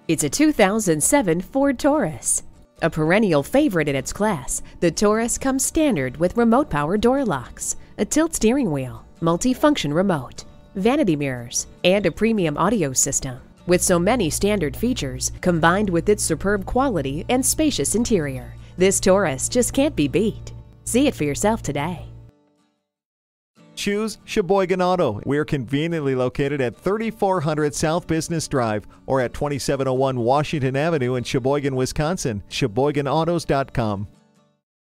It's a 2007 Ford Taurus. A perennial favorite in its class, the Taurus comes standard with remote power door locks, a tilt steering wheel, multi-function remote, vanity mirrors, and a premium audio system. With so many standard features, combined with its superb quality and spacious interior, this Taurus just can't be beat. See it for yourself today. Choose Sheboygan Auto. We're conveniently located at 3400 South Business Drive or at 2701 Washington Avenue in Sheboygan, Wisconsin. SheboyganAutos.com.